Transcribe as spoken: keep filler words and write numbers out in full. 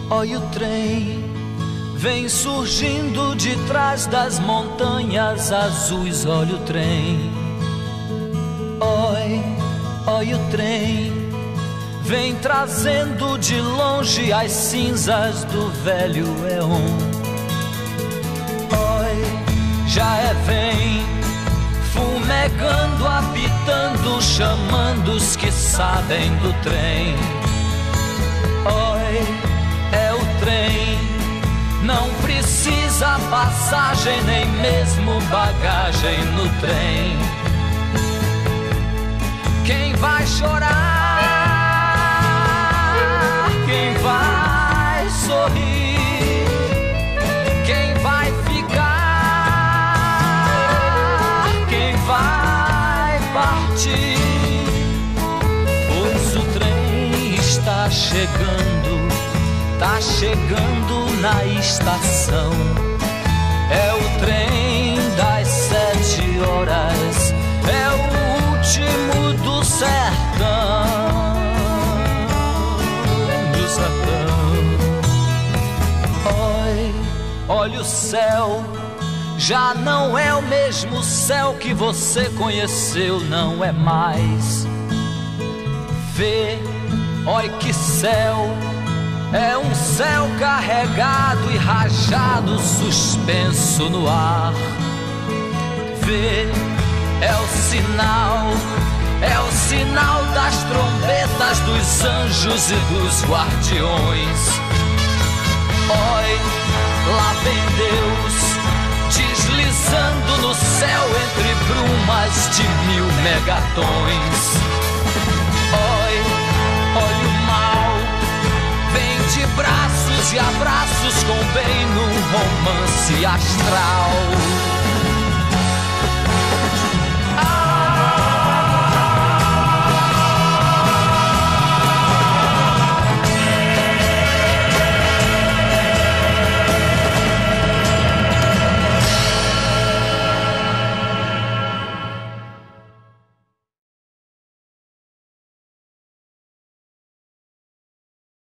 Olha o trem, vem surgindo de trás das montanhas azuis. Olha o trem, oi, olha o trem, vem trazendo de longe as cinzas do velho éon. Oi, já é vem, fumegando, apitando, chamando os que sabem do trem. Oi, é o trem, não precisa passagem, nem mesmo bagagem no trem. Quem vai chorar? Quem vai sorrir? Quem vai ficar? Quem vai partir? Pois o trem está chegando, tá chegando na estação. É o trem das sete horas, é o último do sertão, do sertão. Oi, olha o céu, já não é o mesmo céu que você conheceu, não é mais. Vê, oi que céu, é um céu carregado e rajado, suspenso no ar. Vê, é o sinal, é o sinal das trombetas dos anjos e dos guardiões. Oi, lá vem Deus, deslizando no céu entre brumas de mil megatons. Oi, olha o mal, vem de braços e abraços com bem num romance astral.